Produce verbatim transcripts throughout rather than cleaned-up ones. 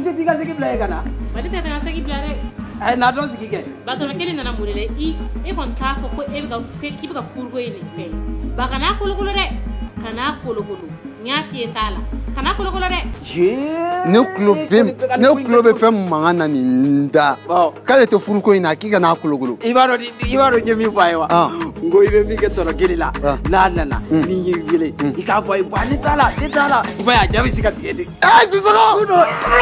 tɛ t'i ka sigi bila e ka na. Mali tɛ taa sigi bila dɛ. Ɛ n'a dɔn sigi kɛ. Batɔɔma kelen nana mun de la i e kɔni t'a fɔ ko e bɛ ka k'i bɛ ka furuko in de fɛ. Ba kana kolokolo dɛ. Kana kolokolo. N y'a f'i ye t'a la. Kana kolokolo dɛ. Ne kulo bɛ ne kulo bɛ fɛn mankan na nin da. K'ale tɛ furuko in na k'i kana kolokolo. I b'a dɔn i b'a dɔn n ye min fɔ a ye wa. N ko i bɛ min kɛ tɔnɔ kelen la. N'a nana ni y'i wele i k'a fɔ a ye wa ne t'a la ne t'a la. I b'a ye a jaabi si ka tigɛ de. Ɛ Sisoko.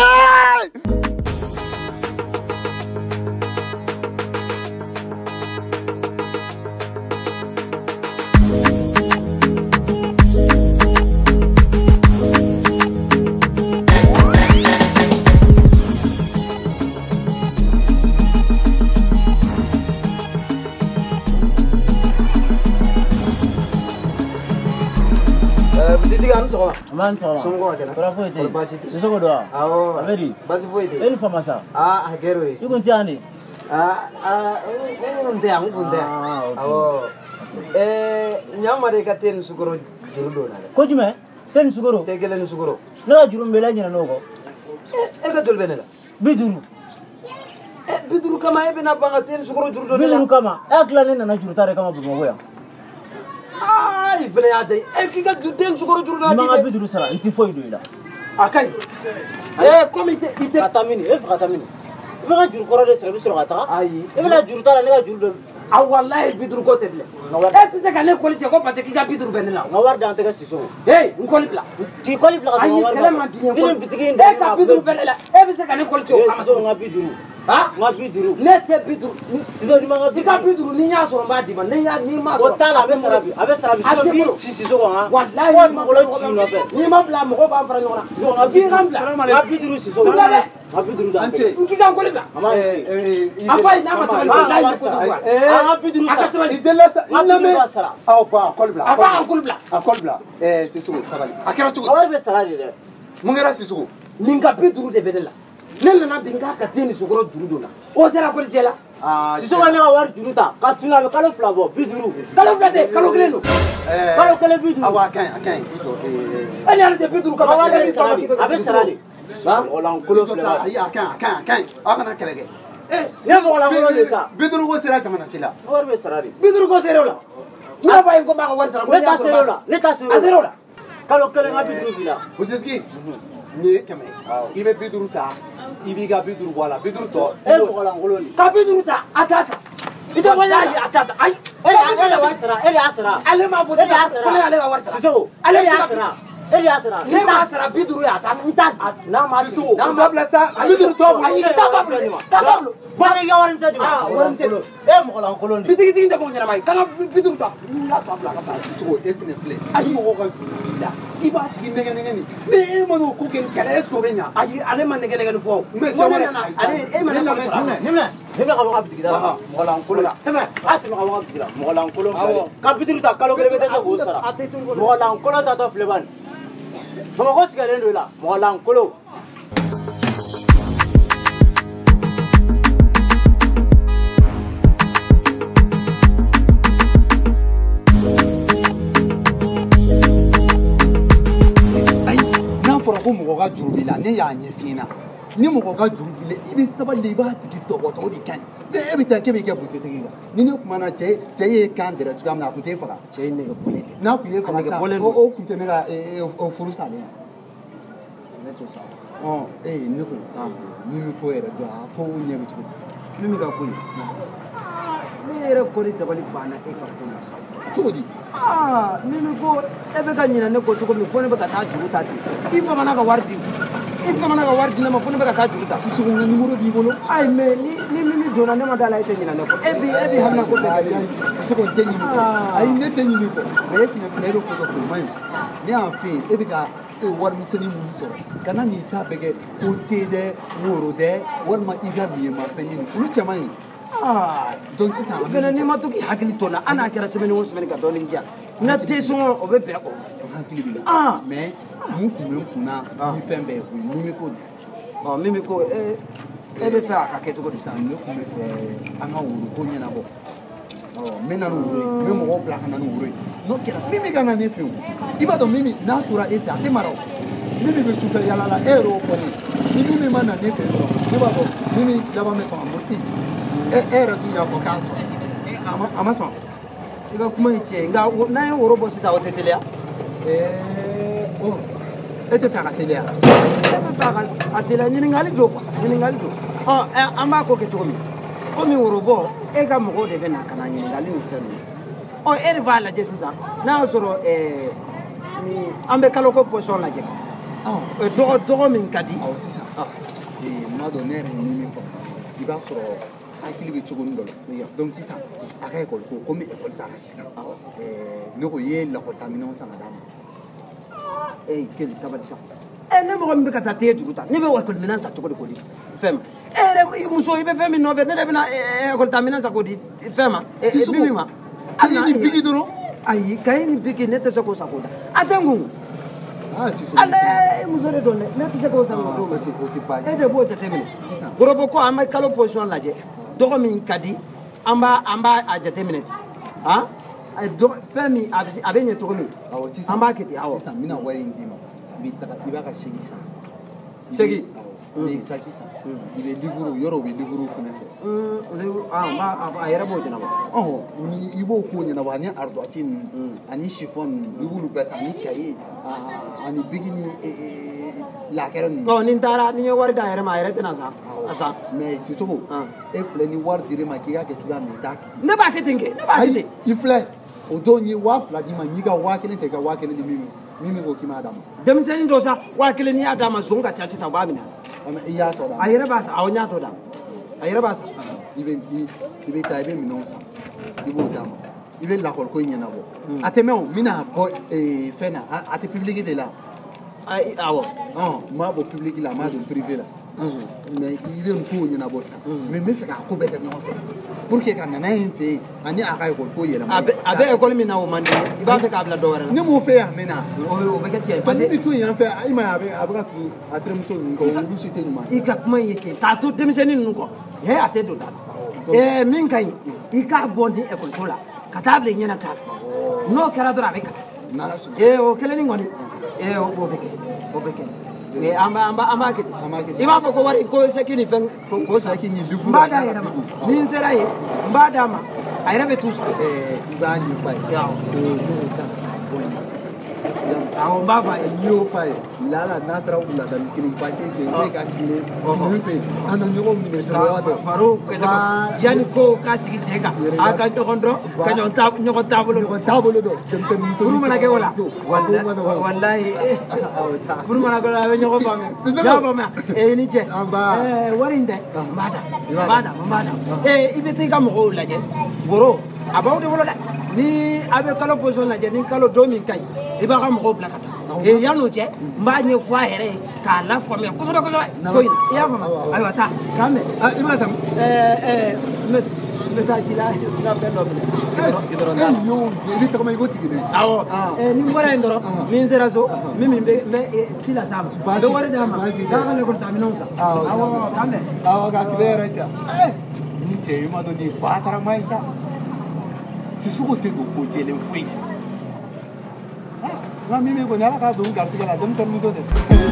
Man sɔgɔma. Somɔgɔw kɛnɛ. Tɔɔrɔ foyi tɛ yen. Baasi tɛ. Sisoko don wa? Awɔ. A bɛ di? Baasi foyi tɛ. E ni Fama sa? Ah a kɛra o ye. I kun tɛ yan de? Ah ah n kun tɛ yan n kun tɛ yan. Awɔ. Ɛɛ ɲama de ka te ni sukoro juru don na dɛ. Ko jumɛn? Te ni sukoro? Te kelen ni sukoro. Ne ka juru min bɛ la ɲinɛ n'o kɔ. E ka joli bɛ ne la? Bi duuru. Ɛ bi duuru kama e bɛna ban ka te ni sukoro juru don Bi ne la? duuru kama e hakili la ne nana juru ta de kama Bamakɔ yan. Ah i fana y'a da e k'i ka te ni sukoro juru don. Ni ma ka bi duuru sara n tɛ foyi don i la. A ka ɲi. Ee komi i tɛ i tɛ. Ka taa mini e fɛ ka taa mini. I bɛ ka juru kɔrɔ de sara i bɛ sɔrɔ ka taga. Ayi. I bɛna juru ta la ne ka juru dɔ. A walayi bi duuru ko tɛ bilen. E tɛ se ka ne kɔli cɛ ko parce que k'i ka bi duuru bɛ ne la. N ka wari d'an tɛgɛ Sisoko. Ee n kɔli bila. K'i kɔli bila ka sɔrɔ n ka wari kɛlɛ man di n ye. Ni nin bitigi in e ka bi duuru bɛ ne la e bɛ se ka ne kɔli cɛ o kama. Sisoko n ka bi duuru. Ha? N ka bi duuru. Ne tɛ bi duuru. Sisoko ni ma ka bi i ka bi duuru ni n y'a sɔrɔ n b'a d'i ma ni y'a ni ma sɔrɔ. O t'a la a bɛ sara bi a bɛ sara bi. A tɛ bi bolo. ci Sisoko han. Walayi Fɔ dugukolo ci nɔfɛ. n'i ma bila mɔgɔw b'a fara ɲɔgɔn na. Sisoko n ka bi k'i ka bila. duuru. N ka bi duuru Sisoko. Bila dɛ. N ka bi duuru d'an tɛgɛ. n k'i ka n kɔli bila. A ma ye. a ko ayi n'a ma sabali walayi i bɛ ko duuru wa. An ka bi duuru a ka sara. sabali. I tɛ la sa. N ka bi duuru b'a sara. Aw ba kɔli bila. a ko a ka kɔli bila. A kɔli bila. Ɛɛ Sisoko sabali. A kɛra cogo A wari bɛ sara de dɛ. mun kɛra Sisoko? nin ka bi duuru de bɛ ne la. ne nana bi n k'a ka te ni sukoro juru don na. o sera kɔli cɛ la. Sisoko ne ka wari juru ta ka tunu a bɛ kalo fila bɔ bi duuru. kalo fila tɛ kalo kelen don. Kalo kelen bi duuru. Awɔ a ka ɲi a ka ɲi i jɔ. e ni ale tɛ bi duuru kama. A wari bɛ sara de a bɛ sara de. Mɔgɔlankolon filɛ ba. Ayi a ka ɲi a ka ɲi a ka ɲi aw kana kɛlɛ kɛ. Ne ye mɔgɔlankolon de sa. bi duuru ko sera jamana ci la. Wari bɛ sara de. bi duuru ko ser'o la. n y'a fɔ a ye ko n b'a ka wari sara. Ne ta ser'o la ne ta ser'o la. a ser'o la. Kalo kelen ka bi duuru b'i la. Butigi ni ye kɛmɛ i bɛ bi duuru ta i b'i ka bi duuru bɔ a la bi duuru tɔ. E ye mɔgɔlankolon de. ka bi duuru ta a t'a ta. i tɛ wari y'a a t'a ta ayi. E de y'a wari sara e de y'a sara. ale m'a fɔ E de y'a sisan ko ne sara. y'ale ka wari sara. Sisoko ale e de bɛ se y'a ka sara. E de y'a sara. ne m'a sara bi duuru ye a t'a ta. n t'a di. n'a ma di Sisoko n'a o ma dabila sa bi duuru tɔ bolo. ayi t'a ta bolo t'a ta bolo. Bɔn i ka wari misɛn di ma. Ah, wari misɛn. E ye mɔgɔlankolon de. bitigitigi tɛ mɔgɔ ɲɛnama ye k'an ka bi duuru ta. n y'a to a bila a ka sara. Sisoko e fɛnɛ filɛ ayi mɔgɔw ka juru b'i la i b'a tigi nɛgɛ nɛgɛ nin ni e ma n'o ko kɛ kɛlɛ est ce que o bɛ ɲa. ayi ale ma nɛgɛ nɛgɛ nin fɔ. Mais N ko ne sɛ nana wɛrɛ ale e ma ne wari sara. Ne minɛ ne bɛ ka bɔ ka bitigi da la. Mɔgɔlankolon la. Tɛmɛ a tɛmɛ ka bɔ ka bitigi la. Mɔgɔlankolon filɛ Awɔ. de. Ka bi duuru ta kalo kelen bɛ dɛsɛ k'o sara. a tɛ tulu ko. Mɔgɔlankolon tatɔ filɛ bani. Bamakɔ tigɛlen don i la. Mɔgɔlankolon. Ko mɔgɔ ka juru b'i la ne y'a ɲɛf'i ɲɛna ni mɔgɔ ka juru b'i la i bɛ sabali i b'a tigi tɔgɔtɔ o de ka ɲi mais e bɛ taa k'e bɛ kɛ butigi kan ni ne kumana cɛ cɛ ye kan dɛrɛ cogoya min na a tun t'e faga. cɛ ye nɛgɛ bɔlen de. n'a tun y'e faga sisan o tun tɛ ne ka furu salen yan. ne tɛ sa. ɔ ee ne ko min bɛ ko yɛrɛ dɔn a ko ɲɛ bɛ cogo di min bɛ ka ko ye. ne yɛrɛ ko ni dabali banna e ka ko la sa. cogo di. aa ne ni ko e bɛ ka ɲinɛ ne ko cogo min fo ne bɛ ka taa juru ta ten i famana ka wari di i famana ka wari di ne ma fo ne bɛ ka taa juru ta. Sisoko n ka numéro b'i bolo. ayi mais ni ni min donna ne ma da la e tɛ ɲinɛ ne kɔ e bi e bi hamina ko bɛɛ kɛ ne ye. Sisoko n tɛ ɲini kɔ ayi ne tɛ ɲini kɔ mais e fɛnɛ filɛ e bɛ ko dɔ k'o man ɲi ne y'a fɛ yen e bɛ ka e warimisɛnnin minnu sɔrɔ kana n'i ta bɛɛ kɛ ko te dɛ woro dɛ walima i ka miyɛmafɛn ɲini olu cɛ man ɲi. donc sisan fɛnɛ n'i ma to k'i hakili to n na hali n'a kɛra semaine o semaine ka dɔɔni diya n ka te sɔngɔ o bɛ bɛn o. hakili b'i la mais mun tun bɛ n kun na ni fɛn bɛɛ o ye mimiko de. ɔ mimiko e e bɛ fɛ a ka kɛ cogo di. sisan ne tun bɛ fɛ an ka woro ko ɲɛnabɔ ɔ n bɛ na ni woro ye n bɛ mɔgɔw bila ka na ni woro ye n'o kɛra min bɛ ka na ne fɛ yen i b'a dɔn min n'a tora e fɛ a tɛ mara o. Mimi bɛ sufɛ yala la e yɛrɛ y'o fɔ ne ye ni Mimi ma na ne fɛ dɔrɔn ne b'a dɔn Mimi laban bɛ sɔn ka moti e yɛrɛ dun y'a fɔ k'a sɔn a ma sɔn. I ka kuma in tiɲɛ nka n'an ye woro bɔ sisan o tɛ teliya. E tɛ fɛ a ka teliya. E bɛ fɛ a teliya ɲininkali don quoi ɲininkali don. Ɔ an b'a ko kɛ cogo min komi woro bɔ e ka mɔgɔw de bɛ na ka na ɲininkali ni fɛn ninnu. Ɔ e de b'a lajɛ sisan n'a y'a sɔrɔ an bɛ kalo ko position lajɛ. Dɔgɔ dɔgɔ min ka di. Awɔ sisan. Maa dɔn ne yɛrɛ ye min fɔ i b'a sɔrɔ hakili bɛ cogo min dɔ la donc sisan a ka ekɔli ko komi ekɔli taara sisan ne ko i ye lakɔlita minɛnw san ka d'a ma. Ee keli sabali sa. E ne mɔgɔ min bɛ ka taa t'e juru ta ne bɛ ekɔli minɛn san cogo di k'o di fɛn ma. E yɛrɛ muso i bɛ fɛn min nɔfɛ ne de bɛna ekɔlita minɛn san k'o di fɛn ma. Mimi ma. Kayi ni bigi dɔrɔn. Ayi kayi ni bigi ne tɛ se k'o san k'o da a tɛ n kun. Ale muso de don dɛ ne tɛ se k'o san k'o da e de b'o jateminɛ. Worobo ko an bɛ kalo position lajɛ dɔgɔ min ka di an b'a an b'a a jateminɛ ten han fɛn min a bɛ ɲɛ cogo min an b'a kɛ ten awɔ. Sisan n bɛna wari in d'i ma i bɛ taga i b'a ka segi san. Segi. N'i ye saki san i bɛ livre yɔrɔ bɛ livre fana fɛ. A yɛrɛ b'o ɲɛnabɔ. Ɔhɔn ni i b'o ko ɲɛnabɔ ani ardoise ninnu ani chiffon ninnu i b'olu bɛɛ san ani cahier ani bigi ni lakɛrɛ ninnu. Ɔ ni n taara ni n ye wari d'a yɛrɛ ma a yɛrɛ tɛna san a san. Mais Sisoko e filɛ ni wari dir'e ma k'i k'a kɛ cogoya min i t'a kɛ. Ne b'a kɛ ten kɛ ne b'a kɛ ten. I filɛ o don n ye waa fila d'i ma n y'i ka waa kelen ta i ka waa kelen di Mimi Mimi ko k'i m'a d'a ma. Denmisɛnnin dɔ sa waa kelen n'i y'a d'a ma zon ka ca sisan u b'a minɛ. I y'a tɔ d'a ma. A yɛrɛ b'a san awɔ n y'a tɔ d'a ma a yɛrɛ b'a san. I bɛ i bɛ taa i bɛ minɛnw san i b'o d'a ma i bɛ lakɔliko in ɲɛnabɔ a tɛ mɛn o n bɛna bɔ fɛn na a tɛ public de la. Awɔ. N b'a bɔ public la n b'a don privé la. Mais i bɛ nin kow ɲɛnabɔ sisan mais n bɛ fɛ k'a ko bɛɛ kɛ ɲɔgɔn fɛ pour que ka nana in fɛ yen ani a ka ekɔli ko yɛlɛma. A bɛ ekɔli min na o man di i b'a fɛ k'a bila dɔ wɛrɛ la. Ne m'o fɛ yan mɛ na. O bɛ kɛ tiɲɛ parce que i bɛ to yan fɛ i ma ye a bɛ a bɛ ka tugu a terimuso ninnu kɔ olu si tɛ ɲuman. I ka kuma in ye tiɲɛ k'a to denmisɛnnin ninnu kɔ he a tɛ don da la min ka ɲi i k'a bɔ di ekɔliso la ka taa bila i ɲɛna ta n'o kɛra dɔrɔn a bɛ kalan. Ee o kelen ni kɔni ee o b'o bɛ kɛ o bɛ kɛ. An b'a kɛ ten i b'a fɔ ko wari ko seki ni fɛn k'o san n b'a d'a yɛrɛ ma ni n sera yen n b'a d'a ma a yɛrɛ bɛ t'u sɔrɔ. I b'a ɲɛf'a ye awɔ n b'a fɔ a ye n'i y'o f'a ye lala n'a taara wuladani kelen parce que ne ka tile ninnu fɛ an na ɲɔgɔn minɛ cogoya dɔ baro kɛcogo yanni ko k'a sigi sen kan a ka ɲɔgɔn dɔn ka ɲɔgɔn taabolo dɔn taabolo dɔn furu mana kɛ o la walayi furu mana kɛ o la a bɛ ɲɔgɔn faamuya n y'a faamuya i ni cɛ wari in tɛ n b'a da n b'a da n b'a da i bɛ taa i ka mɔgɔw lajɛ woro a b'aw de bolo dɛ ni a bɛ kalo position lajɛ ni kalo don min ka ɲi i b'a ka mɔgɔw bila ka taa yan'o cɛ n b'a ɲɛfɔ a yɛrɛ ye k'a la faamuya kosɛbɛ kosɛbɛ ko in i y'a faamuya ayiwa taa k'an mɛn i b'a san n bɛ taa ci la n ka fɛn dɔ minɛ i bɛ tagama i ko tigi dɛ awɔ ni n bɔra yen dɔrɔn ni n sera so min min bɛ n bɛ ci la s'a ma n bɛ wari d'a ma k'a ka lekɔlita minɛnw san awɔ k'an mɛn awɔ k'a tile yɛrɛ cɛ ni cɛ i ma dɔn nin fa taarama ye sa Sisoko tɛ don ko jɛlen foyi kɛ nka min bɛ kɔni ala k'a don garisigɛ la denmisɛnnin muso dɛ.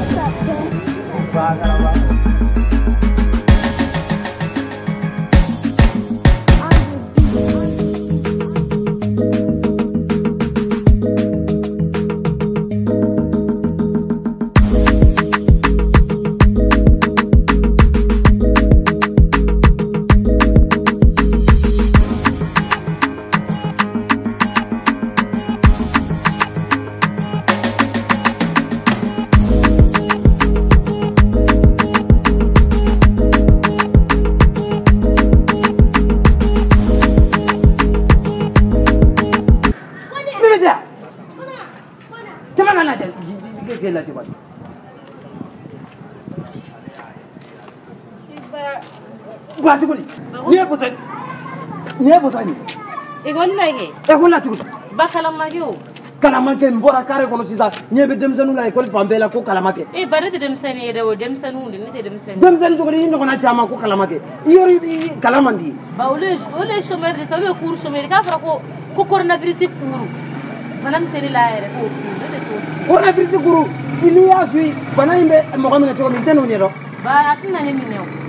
Batiguli ni e bota ni e bota ni e golla ke e golla tugu ba kalamake o kalamake mbora kare kono sisan ni be demsenu la école fambela ko kalamake e bare te demseni e do demsenu ni te demseni demsenu to ni ngona chama ko kalamake yori kalamandi ba ole ole chômeur de sabe cours chômeur ka fra ko ko coronavirus cours manam teri la ere ko coronavirus guru n'i y'a suit bana in bɛ mɔgɔ minɛ cogo min i tɛ n'o ɲɛdɔn. ba a tɛna ne minɛ o.